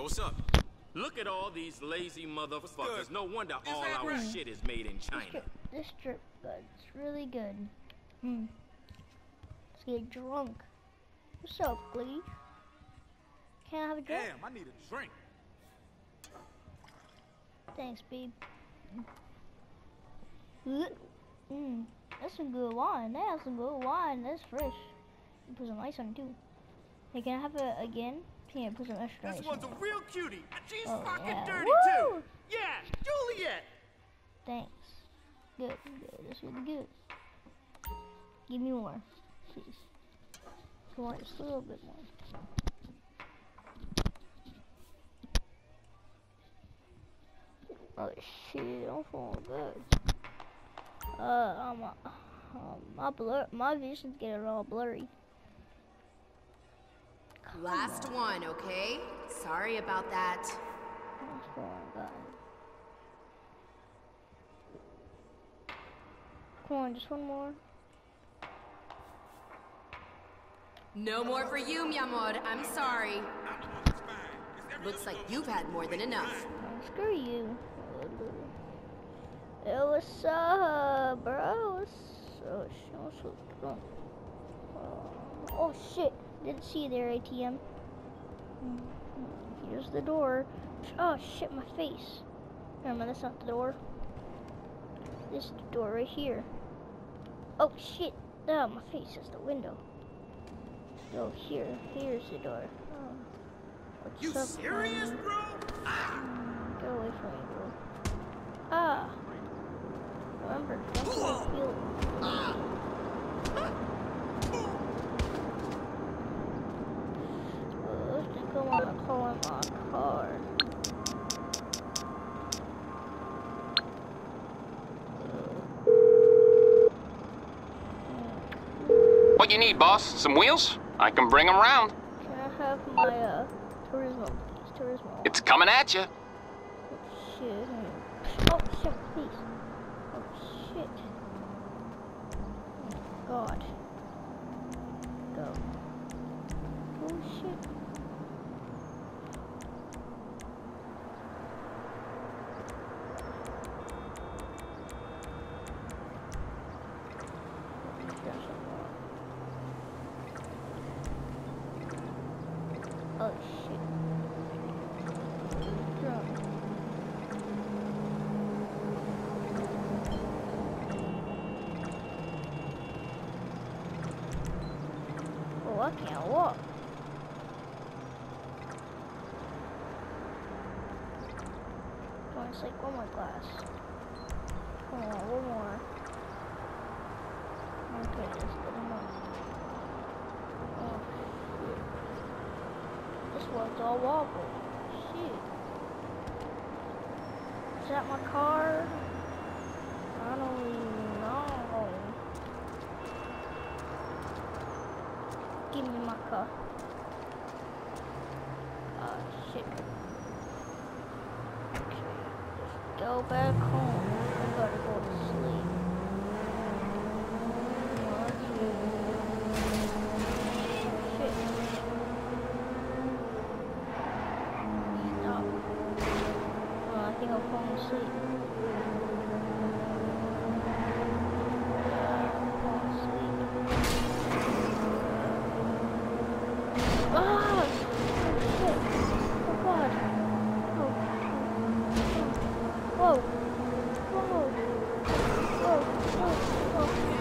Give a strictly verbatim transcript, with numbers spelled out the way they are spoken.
what's up? Look at all these lazy motherfuckers. No wonder all our right? shit is made in China. This drip good. It's really good. Hmm. Let's get drunk. What's up, Glee? Can I have a drink? Damn, I need a drink. Thanks, babe. Mmm. That's some good wine. That's some good wine. That's fresh. You put some ice on it too. Hey, can I have it again? Here, put some extra This ice one's on a it. real cutie, and she's Oh, fucking yeah. dirty Woo! too. Yeah, Juliet. Thanks. Good, good. That's really good. Give me more, please. Come on, just a little bit more. Oh shit, I'm feeling good. Uh, I'm, uh, um, my blur, my vision's getting all blurry. Come Last on. one, okay? Sorry about that. What's going on? Come on, just one more. No more for you, mi amor. I'm sorry. Looks like you've had more than enough. Oh, screw you. Hey, what's up, bro? What's oh, shit, what's up? Oh, oh shit! Didn't see you there, A T M. Here's the door. Oh shit, my face. Never mind, that's not the door. This is the door right here. Oh shit! Oh, my face is the window. Oh, here, here's the door. Oh. What's You up, serious, man? bro? Ah! Mm, Get away from me, bro. Ah! Remember, don't feel Ah! I think I want to call him my car. What you need, boss? Some wheels? I can bring them round. Can I have my uh, Turismo, please? Turismo. It's coming at you. Oh shit. Oh shit, please. Oh shit. Oh god. Go. Oh shit. Oh shit. Drum. Oh, I can't walk. Come on, it's like one more glass. Come on, one more. Okay, that's good enough. Oh shit. This one's all wobble. Shit. Is that my car? I don't even know. Give me my car. Ah, shit. Okay, let's go back home. I gotta go to sleep. Oh, shit. Shit. Stop. Oh, I think I'm falling asleep. Uh, I'm falling asleep. Ah! Oh shit! Oh god! Oh. Whoa! Whoa! Whoa! Whoa! Whoa!